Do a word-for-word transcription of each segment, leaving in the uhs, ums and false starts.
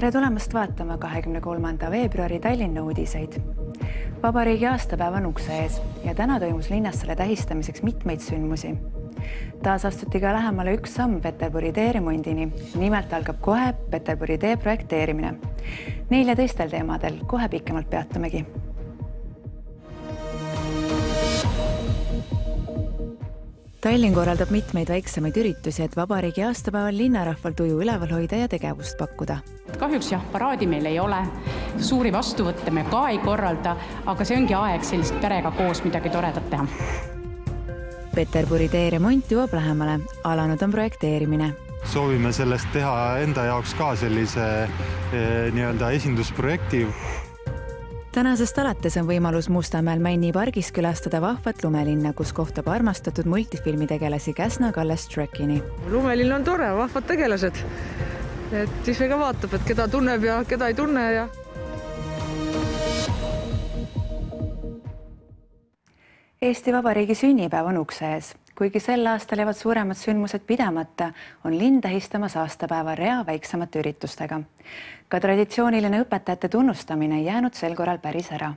Tere tulemast vaatama kahekümne kolmanda veebruari Tallinna uudiseid. Vabariigi aastapäev on ukse ees ja täna toimus linnas selle tähistamiseks mitmeid sündmusi. Taas astuti ka lähemale üks samm Peterburi tee remondini. Nimelt algab kohe Peterburi tee projekteerimine. Neil ja teistel teemadel kohe pikemalt peatumegi. Tallinn korraldab mitmeid väiksemaid üritusi, et vabariigi aastapäeval linnarahval tuju üleval hoida ja tegevust pakkuda. Kahjuks jah, paraadi meil ei ole, suuri vastuvõtte me ka ei korralda, aga see ongi aeg sellist perega koos midagi toredat teha. Peterburi tee remont jõuab lähemale, alanud on projekteerimine. Soovime sellest teha enda jaoks ka sellise eh, nii-öelda esindusprojekti. Tänasest alates on võimalus Mustamäel Männi pargis külastada vahvat lumelinna, kus kohtab armastatud multifilmi tegelasi Käsna Kalles Trekini. Lumelinn on tore, vahvad tegelased. Et ise ka vaatab, et keda tunneb ja keda ei tunne. Ja... Eesti Vabariigi sünnipäev on ukse ees. Kuigi sel aastal jäävad suuremad sündmused pidamata, on linn tähistamas aastapäeva rea väiksemate üritustega. Ka traditsiooniline õpetajate tunnustamine jäänud sel korral päris ära.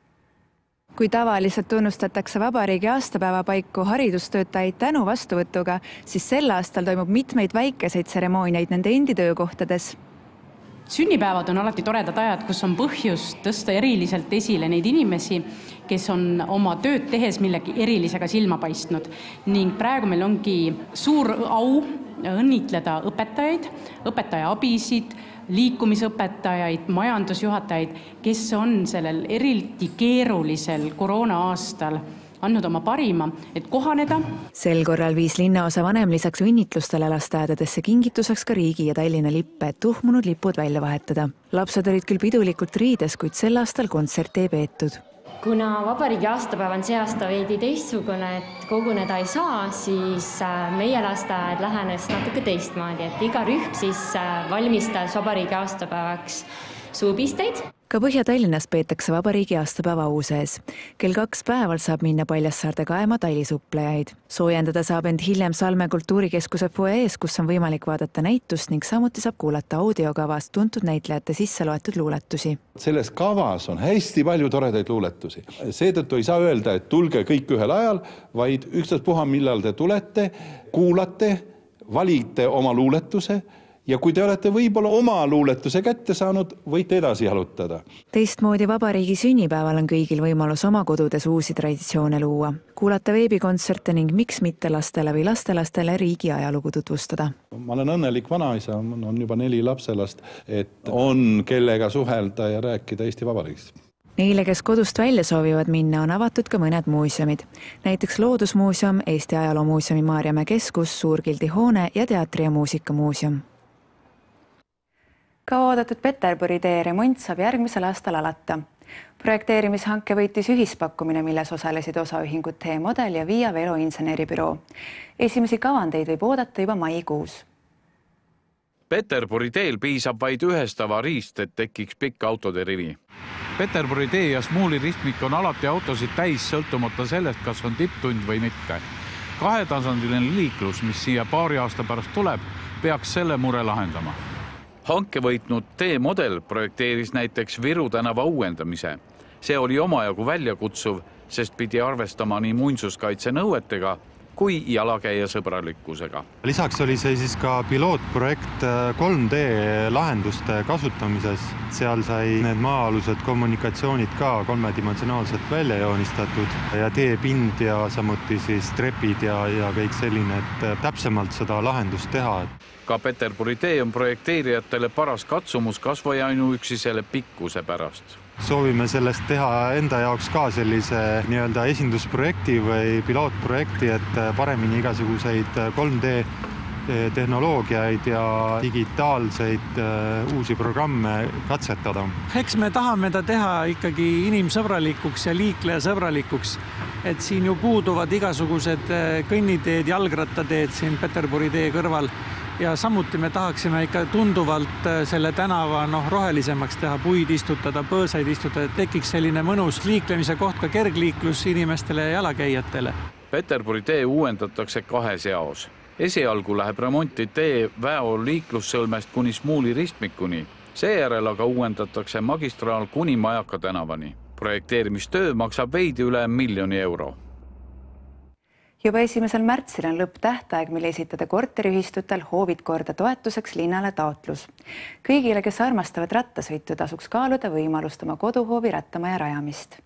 Kui tavaliselt tunnustatakse vabariigi aastapäeva paiku haridustöötajaid tänu vastuvõtuga, siis sel aastal toimub mitmeid väikeseid tseremooniaid nende endi töökohtades. Sünnipäevad on alati toredad ajad, kus on põhjus tõsta eriliselt esile neid inimesi, kes on oma tööd tehes millegi erilisega silma paistnud. Ning praegu meil ongi suur au õnnitleda õpetajaid, õpetaja abisid, liikumisõpetajaid, majandusjuhatajaid, kes on sellel eriti keerulisel koroona aastal andnud oma parima, et kohaneda. Sel korral viis linnaosa vanem lisaks õnnitlustele lasteaedadesse kingituseks ka riigi ja Tallinna lippe, et tuhmunud lipud välja vahetada. Lapsed olid küll pidulikult riides, kuid sel aastal kontserti ei peetud. Kuna vabariigi aastapäev on see aasta veidi teistsugune, et koguneda ei saa, siis meie lasteaed lähenes natuke teistmoodi, et iga rühm siis valmistas vabariigi aastapäevaks suupisteid. Ka Põhja-Tallinnas peetakse vabariigi aastapäeva au sees. Kell kaks päeval saab minna Paljassaarde kaema tailisuplejaid. Soojendada saab end hiljem Salme kultuurikeskuse foees, kus on võimalik vaadata näitust ning samuti saab kuulata audiokavast tuntud näitlejate sisse loetud luuletusi. Selles kavas on hästi palju toredaid luuletusi. Seetõttu ei saa öelda, et tulge kõik ühel ajal, vaid ükstaspuha millal te tulete, kuulate, valite oma luuletuse. Ja kui te olete võib-olla oma luuletuse kätte saanud, võite edasi jalutada. Teistmoodi vabariigi sünnipäeval on kõigil võimalus oma kodudes uusi traditsioone luua. Kuulata veebikontserte ning miks mitte lastele või lastelastele riigi ajalugu tutvustada. Ma olen õnnelik vanaisa, on juba neli lapselast, et on kellega suhelda ja rääkida Eesti Vabariigist. Neile, kes kodust välja soovivad minna, on avatud ka mõned muuseumid. Näiteks Loodusmuuseum, Eesti Ajaloomuuseumi Maarjamäe keskus, Suurgildi hoone ja Teatri- ja muusikamuuseum. Ka oodatud Peterburi tee remont saab järgmisel aastal alata. Projekteerimishanke võitis ühispakkumine, milles osalesid osaühingud T-Model ja Via Velo inseneribüroo. Esimesi kavandeid võib oodata juba maikuus. Peterburi teel piisab vaid ühest avariist, et tekiks pikk autode rivi. Peterburi tee ja Smuuli ristmik on alati autosid täis, sõltumata sellest, kas on tipptund või mitte. Kahetasandiline liiklus, mis siia paari aasta pärast tuleb, peaks selle mure lahendama. Hanke võitnud T-Model projekteeris näiteks Viru tänava uuendamise. See oli omajagu väljakutsuv, sest pidi arvestama nii muinsuskaitse nõuetega kui jalakäija sõbralikkusega. Lisaks oli see siis ka pilootprojekt kolm D lahenduste kasutamises. Seal sai need maa-alused kommunikatsioonid ka kolmedimensionaalselt välja joonistatud ja teepind ja samuti siis trepid ja, ja kõik selline, et täpsemalt seda lahendust teha. Ka Peterburi tee on projekteerijatele paras katsumus kasvõi ainuüksi selle pikkuse pärast. Soovime sellest teha enda jaoks ka sellise nii-öelda esindusprojekti või pilootprojekti, et paremini igasuguseid kolm D tehnoloogiaid ja digitaalseid uusi programme katsetada. Eks me tahame ta teha ikkagi inimsõbralikuks ja liiklejasõbralikuks, et siin ju puuduvad igasugused kõnniteed, jalgrattateed siin Peterburi tee kõrval. Ja samuti me tahaksime ikka tunduvalt selle tänava no, rohelisemaks teha, puid istutada, põõsaid istutada, et tekiks selline mõnus liiklemise koht ka kergliiklus inimestele ja jalakäijatele. Peterburi tee uuendatakse kahes jaos. Esialgu läheb remonti tee Väo liiklussõlmest kuni Smuuli ristmikuni Seejärel aga uuendatakse magistraal kuni Majaka tänavani. Projekteerimistöö maksab veidi üle miljoni euro. Juba esimesel märtsil on lõpptähtaeg, mille esitada korteriühistutel hoovid korda toetuseks linnale taotlus. Kõigile, kes armastavad rattasõitu, tasuks kaaluda võimalust oma koduhoovi rattamaja rajamist.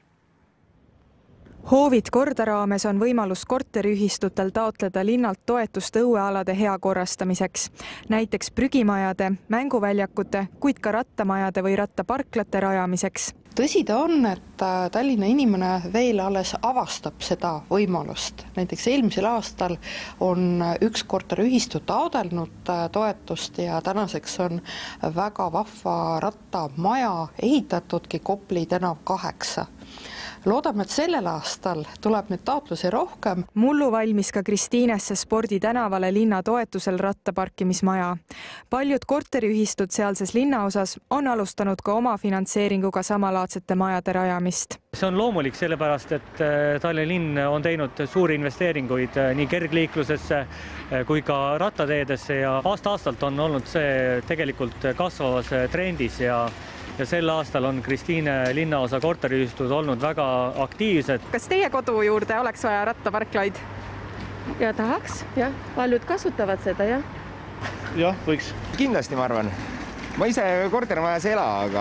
Hoovid korda raames on võimalus korteriühistutel taotleda linnalt toetust õuealade hea korrastamiseks, näiteks prügimajade, mänguväljakute, kuid ka rattamajade või rattaparklate rajamiseks. Tõsi ta on, et Tallinna inimene veel alles avastab seda võimalust. Näiteks eelmisel aastal on üks korteriühistu taodelnud toetust ja tänaseks on väga vahva rattamaja ehitatudki Kopli tänav kaheksa. Loodame, et sellel aastal tuleb nüüd taotlusi rohkem. Mullu valmis ka Kristiinesse Spordi tänavale linna toetusel rattaparkimismaja. Paljud korteriühistud sealses linnaosas on alustanud ka oma finantseeringuga samalaadsete majade rajamist. See on loomulik sellepärast, et Tallinna linn on teinud suuri investeeringuid nii kergliiklusesse kui ka rattateedesse ja aasta-aastalt on olnud see tegelikult kasvavas trendis ja Ja sel aastal on Kristiine linnaosa korteriühistud olnud väga aktiivsed. Kas teie kodu juurde oleks vaja rattaparklaid? Ja tahaks, jah. Paljud kasutavad seda, jah. Jah, võiks. Kindlasti, ma arvan. Ma ise kortermajas ei ela, aga,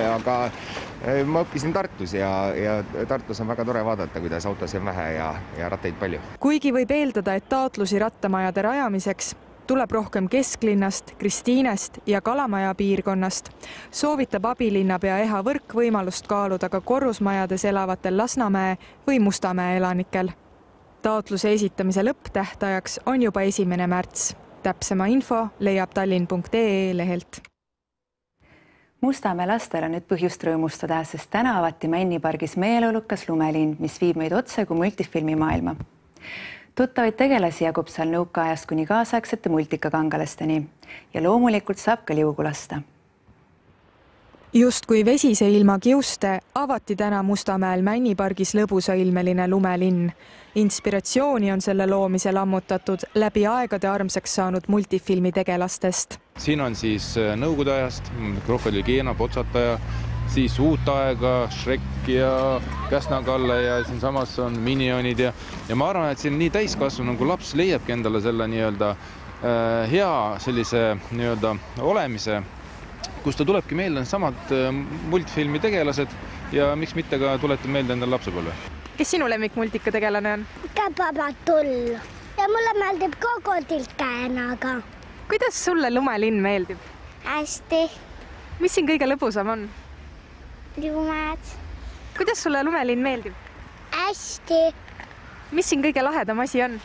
aga ma õppisin Tartus ja, ja Tartus on väga tore vaadata, kuidas autosid on vähe ja, ja rattaid palju. Kuigi võib eeldada, et taotlusi rattamajade rajamiseks tuleb rohkem kesklinnast, Kristiinest ja Kalamaja piirkonnast, soovitab abilinnapea Eha Võrk võimalust kaaluda ka korrusmajades elavatel Lasnamäe või Mustamäe elanikel. Taotluse esitamise lõpptähtajaks on juba esimene märts. Täpsema info leiab tallinn punkt ee lehelt. Mustamäe lastel on nüüd põhjust rõõmustada, sest täna avati Männipargis meeleolukas lumelinn, mis viib meid otse kui multifilmi maailma. Tuttavaid tegelasi jagub seal nõukaajast kuni kaasaegsete multikakangalasteni ja loomulikult saab ka liugu lasta. Just kui vesise ilma kiuste avati täna Mustamäel Männipargis lõbusailmeline lumelinn. Inspiratsiooni on selle loomisel ammutatud läbi aegade armsaks saanud multifilmi tegelastest. Siin on siis nõukogude ajast, Krokodil Keena, Potsataja, siis uut aega, Shrek ja Käsna-Kalle ja siin samas on Minionid ja, ja ma arvan, et siin nii täiskasvanu, kui laps leiabki endale selle nii-öelda äh, hea sellise nii-öelda olemise, kus ta tulebki meelde samad äh, multifilmi tegelased ja miks mitte ka tuletab meelde endale lapsepõlve. Kes sinu lemmik multika tegelane on? Käpapatull ja mulle meeldib Krokodil Keenaga. Kuidas sulle lumelinn meeldib? Hästi. Mis siin kõige lõbusam on? Lumed. Kuidas sulle lumelinn meeldib? Hästi. Mis siin kõige lahedam asi on?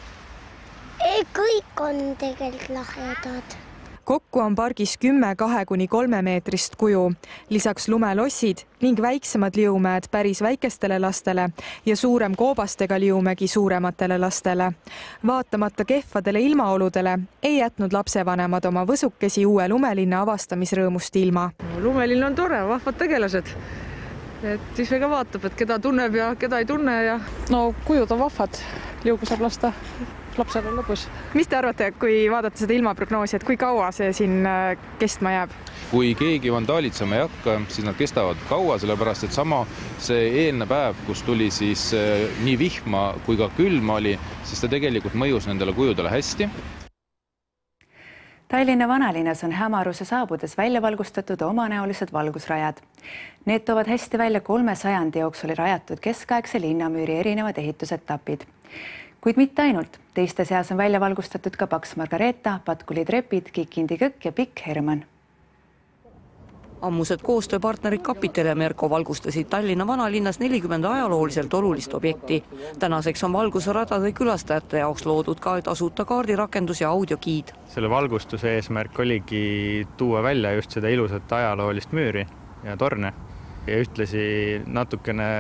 Kõik on tegelikult lahedad. Kokku on pargis kümme kahe kuni kolme meetrist kuju, lisaks lumelossid ning väiksemad liumäed päris väikestele lastele ja suurem koobastega liumägi suurematele lastele. Vaatamata kehvadele ilmaoludele ei jätnud lapsevanemad oma võsukesi uue lumelinna avastamisrõõmust ilma. Lumelinn on tore, vahvad tegelased. Et ise ka vaatab, et keda tunneb ja keda ei tunne. Ja... No kujud on vahvad, liugu saab lasta. Lapsel on lõbus. Mis te arvate, kui vaadata seda ilmaprognoosi, et kui kaua see siin kestma jääb? Kui keegi vandaalitsema ei hakka, siis nad kestavad kaua, sellepärast et sama see eelne päev, kus tuli siis nii vihma kui ka külma oli, siis ta tegelikult mõjus nendele kujudele hästi. Tallinna vanalinnas on hämaruse saabudes välja valgustatud omanäolised valgusrajad. Need toovad hästi välja kolme sajandi jooksul rajatud keskaegse linnamüüri erinevad ehitusetapid. Kuid mitte ainult. Teiste seas on välja valgustatud ka Paks Margareeta, Patkuli trepid, Kikindi Kõkk ja Pikk Herman. Ammused koostööpartnerid Kapitel ja Merko valgustasid Tallinna vanalinnas nelikümmend ajalooliselt olulist objekti. Tänaseks on valgusradade külastajate jaoks loodud ka tasuta kaardirakendus ja audiogiid. Selle valgustuse eesmärk oligi tuua välja just seda ilusat ajaloolist müüri ja torne ja ühtlasi natukene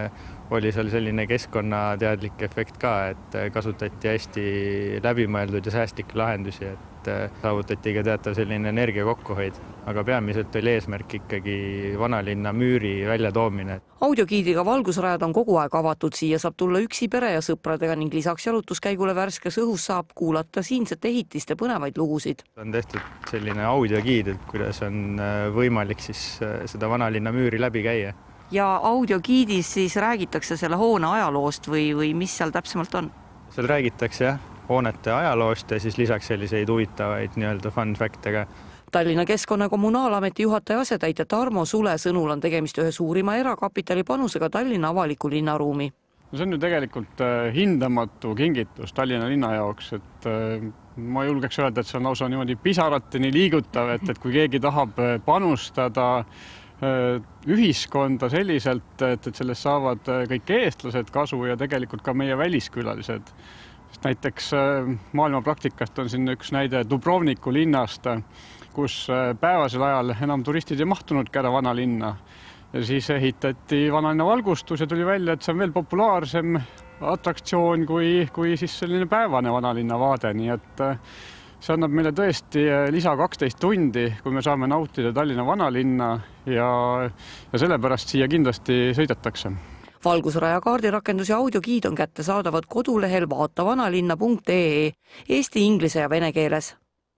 oli seal selline keskkonnateadlik efekt ka, et kasutati hästi läbimõeldud ja säästlikke lahendusi, et saavutati ka teatav selline energia kokkuhoid, aga peamiselt oli eesmärk ikkagi vanalinna müüri väljatoomine. Audiogiidiga valgusrajad on kogu aeg avatud, siia saab tulla üksi pere ja sõpradega ning lisaks jalutuskäigule värskes õhus saab kuulata siinsete ehitiste põnevaid lugusid. On tehtud selline audiogiid, et kuidas on võimalik siis seda vanalinna müüri läbi käia. Ja audiogiidis siis räägitakse selle hoone ajaloost või, või mis seal täpsemalt on? Seal räägitakse jah, hoonete ajaloost ja siis lisaks selliseid huvitavaid nii-öelda fun fact'ega. Tallinna Keskkonna Kommunaalameti juhataja asetäitja Tarmo Sule sõnul on tegemist ühe suurima erakapitali panusega Tallinna avaliku linnaruumi. See on ju tegelikult hindamatu kingitus Tallinna linna jaoks, et ma julgeks öelda, et see on lausa niimoodi pisarateni liigutav, et, et kui keegi tahab panustada ühiskonda selliselt, et, et sellest saavad kõik eestlased kasu ja tegelikult ka meie väliskülalised. Näiteks maailma praktikast on siin üks näide Dubrovniku linnast, kus päevasel ajal enam turistid ei mahtunud kära vana linna. Ja siis ehitati vanalinna valgustus ja tuli välja, et see on veel populaarsem atraktsioon kui, kui siis selline päevane vanalinna vaade. Nii et see annab meile tõesti lisa kaksteist tundi, kui me saame nautida Tallinna vanalinna ja, ja sellepärast siia kindlasti sõidetakse. Valgusraja kaardirakendus ja audiogiid on kättesaadavad kodulehel vaatavanalinna punkt ee eesti, inglise ja vene keeles.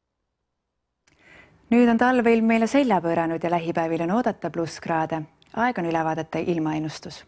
Nüüd on talveilm meile selja pööranud ja lähipäevil on oodata plusskraade. Aeg on üle vaadata ilmaennustus.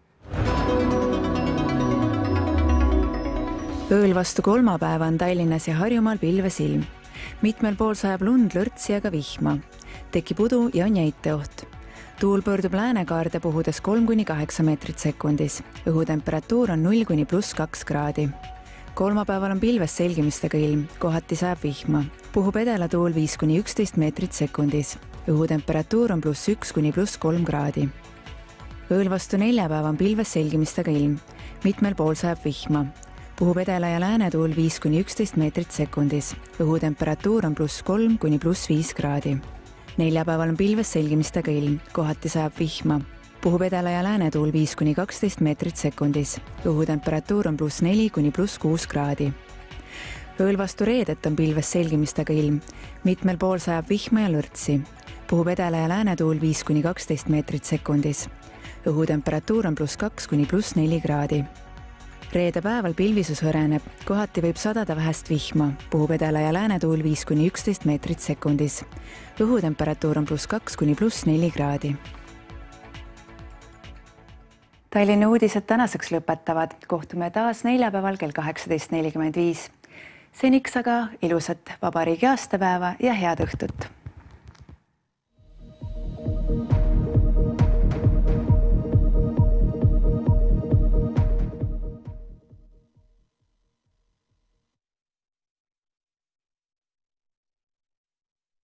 Ööl vastu kolmapäeva on Tallinnas ja Harjumaal pilves ilm. Mitmel pool sajab lund, lörtsi ja ka vihma. Tekib udu ja on jäiteoht. Tuul pöördub läänekaarde puhudes kolm kuni kaheksa meetrit sekundis. Õhutemperatuur on null kuni pluss kaks kraadi. Kolmapäeval on pilves selgimistega ilm, kohati sajab vihma. Puhub edelatuul viis kuni üksteist meetrit sekundis. Õhutemperatuur on pluss üks kuni pluss kolm kraadi. Ööl vastu neljapäeva on pilves selgimistega ilm. Mitmel pool sajab vihma. Puhub edela ja läänetuul viis kuni üksteist meetrit sekundis. Õhutemperatuur on pluss kolm kuni pluss viis kraadi. Neljapäeval on pilves selgimistega ilm, kohati sajab vihma. Puhub edela ja läänetuul viis kuni kaksteist meetrit sekundis. Õhutemperatuur on pluss neli kuni pluss kuus kraadi. Ööl vastu reedet on pilves selgimistega ilm. Mitmel pool sajab vihma ja lörtsi. Puhub edela ja läänetuul viis kuni kaksteist meetrit sekundis. Õhutemperatuur on pluss kaks kuni pluss neli kraadi. Reede päeval pilvisus hõreneb, kohati võib sadada vähest vihma, puhub edela ja läänetuul viis kuni üksteist meetrit sekundis. Õhutemperatuur on pluss kaks kuni pluss neli kraadi. Tallinna uudised tänaseks lõpetavad. Kohtume taas neljapäeval kell kaheksateist nelikümmend viis. Seniks aga ilusat vabariigi aastapäeva ja head õhtut!